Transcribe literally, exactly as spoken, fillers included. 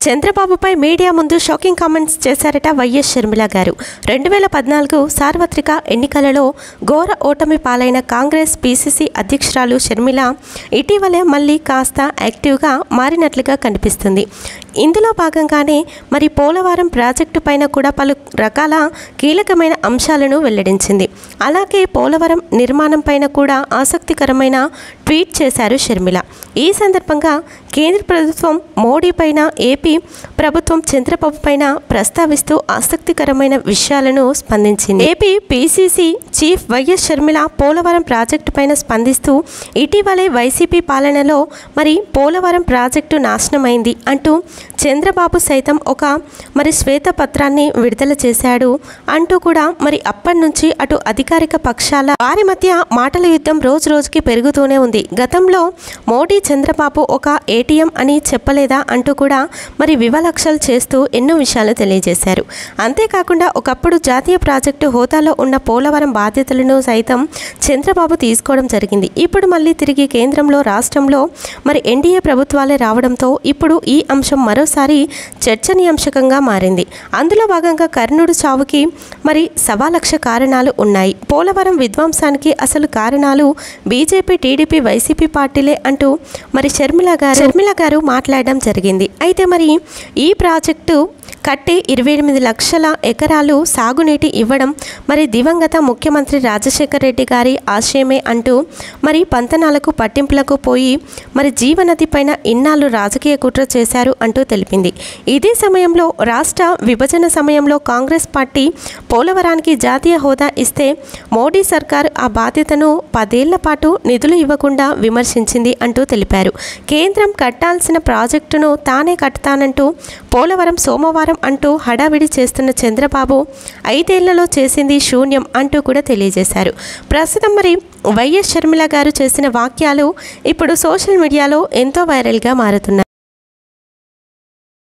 చంద్రబాబుపై మీడియా ముందు shocking comments చేశారట వైఎస్ షర్మిల గారు. రెండు వేల పద్నాలుగు సార్వత్రిక ఎన్నికలలో ఘోర ఓటమి పాలైన కాంగ్రెస్ పీసీసీ అధ్యక్షురాలు షర్మిల ఇటీవలే మళ్ళీ కాస్త యాక్టివ్గా మారినట్లుగా కనిపిస్తుంది. ఇందులో భాగంగానే మరి పోలవరం ప్రాజెక్టు పైన కూడా పలు రకాల కీలకమైన అంశాలను వెల్లడించింది. అలాగే పోలవరం నిర్మాణం పైన కూడా ఆసక్తికరమైన ట్వీట్ చేశారు షర్మిల. ఈ సందర్భంగా కేంద్ర ప్రభుత్వం మోడీ పైన, ఏపీ ప్రభుత్వం చంద్రబాబు పైన ప్రస్తావిస్తూ ఆసక్తికరమైన విషయాలను స్పందించింది. A P PCC chief Y S Sharmila Polavaram project పైన స్పందిస్తూ ఇటీవలే వైసీపీ పాలనలో మరి పోలవరం ప్రాజెక్టు నాశనమైంది అంటూ చంద్రబాబు సైతం ఒక మరి శ్వేతపత్రాన్ని విడుదల చేశాడు అంటూ కూడా మరి అప్పటి నుంచి అటు అధికారిక పక్షాల వారి మధ్య మాటల యుద్ధం రోజు రోజుకి పెరుగుతూనే ఉంది. గతంలో మోడీ చంద్రబాబు ఒక ఏటీఎం అని చెప్పలేదా అంటూ కూడా మరి వివలక్షలు చేస్తూ ఎన్నో విషయాలు తెలియజేశారు. అంతేకాకుండా ఒకప్పుడు జాతీయ ప్రాజెక్టు హోదాలో ఉన్న పోలవరం బాధ్యతలను సైతం చంద్రబాబు తీసుకోవడం జరిగింది. ఇప్పుడు మళ్ళీ తిరిగి కేంద్రంలో రాష్ట్రంలో మరి ఎన్డీఏ ప్రభుత్వాలే రావడంతో ఇప్పుడు ఈ అంశం మరోసారి చర్చనీయాంశకంగా మారింది. అందులో భాగంగా కర్ణుడు చావుకి మరి సవా లక్ష కారణాలు ఉన్నాయి. పోలవరం విధ్వంసానికి అసలు కారణాలు బీజేపీ, టీడీపీ, వైసీపీ పార్టీలే అంటూ మరి షర్మిల గారు షర్మిల గారు మాట్లాడడం జరిగింది. అయితే మరి ఈ ప్రాజెక్టు కట్టి ఇరవై ఎనిమిది లక్షల ఎకరాలు సాగునీటి ఇవ్వడం మరి దివంగత ముఖ్యమంత్రి రాజశేఖర్ రెడ్డి గారి ఆశయమే అంటూ మరి పంతనాలకు పట్టింపులకు పోయి మరి జీవనది పైన ఇన్నాళ్ళు రాజకీయ కుట్ర చేశారు అంటూ తెలిపింది. ఇదే సమయంలో రాష్ట్ర విభజన సమయంలో కాంగ్రెస్ పార్టీ పోలవరానికి జాతీయ హోదా ఇస్తే మోడీ సర్కార్ ఆ బాధ్యతను పదేళ్ల పాటు నిధులు ఇవ్వకుండా విమర్శించింది అంటూ తెలిపారు. కేంద్రం కట్టాల్సిన ప్రాజెక్టును తానే కడతానంటూ పోలవరం సోమవారం అంటూ హడావిడి చేస్తున్న చంద్రబాబు ఐదేళ్లలో చేసింది శూన్యం అంటూ కూడా తెలియజేశారు. ప్రస్తుతం మరి వైఎస్ షర్మిల గారు చేసిన వాక్యాలు ఇప్పుడు సోషల్ మీడియాలో ఎంతో వైరల్గా మారుతున్నాయి.